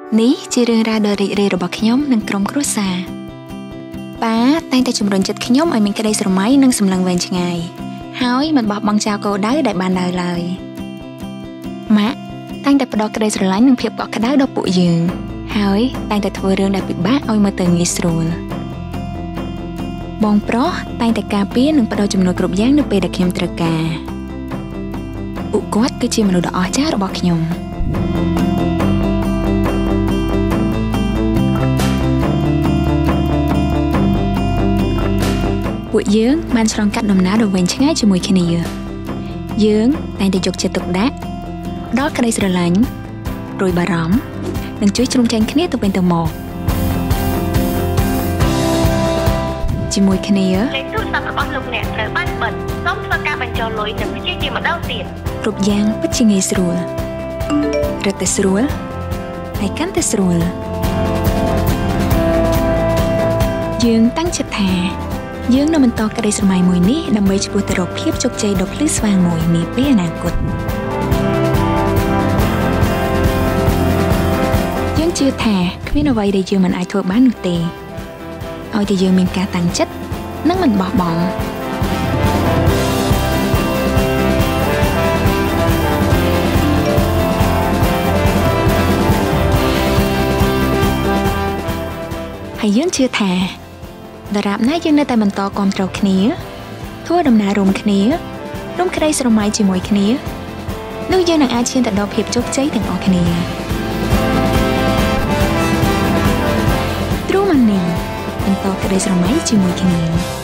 នេះជារឿងរ៉ាវដ៏រីករាយរបស់ខ្ញុំនិងក្រុមគ្រួសារប៉ាតែងតែជំរុញចិត្តខ្ញុំឲ្យមានក្តីស្រមៃនិងសម្លឹងវែងឆ្ងាយហើយមិនបោះបង់ចោលគោលដៅដែលបានដើរឡើយម៉ាក់តែងតែផ្ដល់ក្តីស្រឡាញ់និងភាពកក់ក្ដៅដល់ពួកយើងហើយតែងតែធ្វើរឿងដែលពិបាកឲ្យមើលទៅងាយស្រួលបងប្រុសតែងតែការពារនិងផ្ដល់ជំនួយគ្រប់យ៉ាងនៅពេលដែលខ្ញុំត្រូវការពួកគាត់គឺជាមនុស្សដ៏អស្ចារ្យរបស់ខ្ញុំពួកយើងបានឆ្លងកាត់ដំណើរដ៏វែងឆ្ងាយជាមួយគ្នាយើងតែងតែយកចិត្តទុកដាក់ផ្ដល់ក្តីស្រឡាញ់ព្រួយបារម្ភនិងជួយជ្រោមជ្រែងគ្នាទៅវិញទៅមកជាមួយគ្នាលេខទូរស័ព្ទរបស់លោកអ្នកត្រូវបានបិទសូមធ្វើការបញ្ចូលលុយនិងព្យាយាមម្ដងទៀតគ្រប់យ៉ាងពិតជាងាយស្រួលរឹតតែស្រួលហើយកាន់តែស្រួលយើងតាំងចិត្តថាយើងនឹងបន្តក្តីស្រមៃមួយនេះដើម្បីឆ្ពោះទៅរកភាពជោគជ័យដ៏ភ្លឺស្វាងមួយនាពេលអនាគតយើងជឿថាគ្មានអ្វីដែលយើងមិនអាចធ្វើបាននោះទេឲ្យតែយើងមានការតាំងចិត្តនិងមិនបោះបង់ហើយយើងជឿថាដរាបណាយើងនៅតែបន្តគាំទ្រគ្នាធ្វើដំណើររួមគ្នារួមក្តីស្រមៃជាមួយគ្នានោះយើងនឹងអាចឈានទៅដល់ភាពជោគជ័យទាំងអស់គ្នាទ្រូម៉ានីបន្តក្តីស្រមៃជាមួយគ្នា